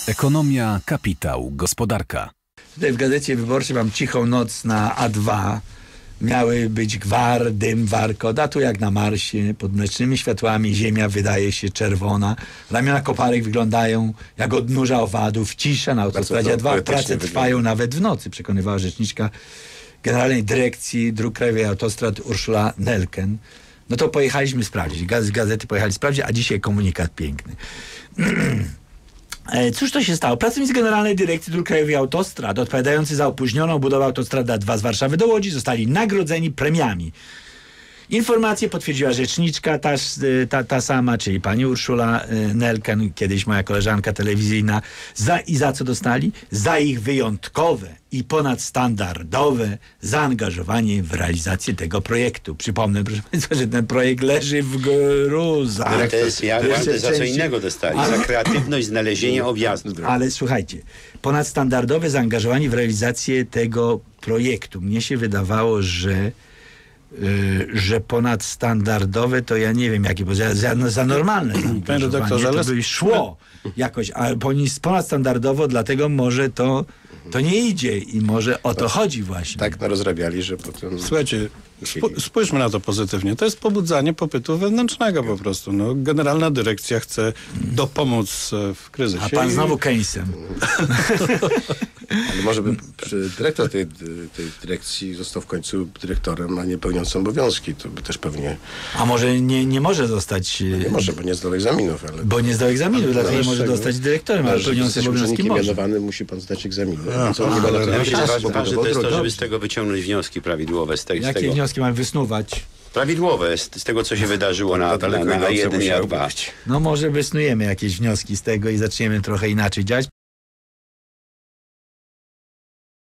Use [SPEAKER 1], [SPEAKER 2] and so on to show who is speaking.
[SPEAKER 1] Ekonomia, kapitał, gospodarka.
[SPEAKER 2] Tutaj w Gazecie Wyborczej mam cichą noc na A2. Miały być gwar, dym, warkot, a tu jak na Marsie, pod mlecznymi światłami ziemia wydaje się czerwona. Ramiona koparek wyglądają jak odnóża owadów, cisza na autostradzie A2. Prace trwają nawet w nocy, przekonywała rzeczniczka Generalnej Dyrekcji Dróg Krajowych i Autostrad Urszula Nelken. No to pojechaliśmy sprawdzić. Z gazety pojechali sprawdzić, a dzisiaj komunikat piękny. Cóż to się stało? Pracownicy Generalnej Dyrekcji Dróg Krajowych i Autostrad odpowiadający za opóźnioną budowę autostrady A2 z Warszawy do Łodzi zostali nagrodzeni premiami. Informację potwierdziła rzeczniczka, ta sama, czyli pani Urszula Nelken, kiedyś moja koleżanka telewizyjna. Za co dostali? Za ich wyjątkowe i ponadstandardowe zaangażowanie w realizację tego projektu. Przypomnę, proszę państwa, że ten projekt leży w gruzach.
[SPEAKER 3] Ale to jest za co innego dostali. Za kreatywność, znalezienie objazdu.
[SPEAKER 2] Ale słuchajcie, ponadstandardowe zaangażowanie w realizację tego projektu. Mnie się wydawało, że ponadstandardowe to ja nie wiem jakie, bo za normalne zaangażowanie to by szło jakoś, ale ponadstandardowo, dlatego może to nie idzie i może o to chodzi właśnie.
[SPEAKER 4] Tak narozrabiali, że potem...
[SPEAKER 5] Słuchajcie, spójrzmy na to pozytywnie. To jest pobudzanie popytu wewnętrznego po prostu. No, Generalna Dyrekcja chce dopomóc w kryzysie.
[SPEAKER 2] A pan znowu Keynesem.
[SPEAKER 4] Ale może by dyrektor tej dyrekcji został w końcu dyrektorem, a nie pełniącym obowiązki. To by też pewnie...
[SPEAKER 2] A może nie może zostać...
[SPEAKER 4] Nie może, bo nie zdał egzaminów. Ale...
[SPEAKER 2] Bo nie zdał egzaminów, dlatego nie może zostać dyrektorem, ale pełniącym obowiązki może.
[SPEAKER 4] Mianowany, musi pan zdać egzamin.
[SPEAKER 3] Ważne to jest to, żeby z tego wyciągnąć wnioski prawidłowe.
[SPEAKER 2] Jakie wnioski mam wysnuwać?
[SPEAKER 3] Prawidłowe z tego, co się wydarzyło na A1 i A2.
[SPEAKER 2] No może wysnujemy jakieś wnioski z tego i zaczniemy trochę inaczej działać.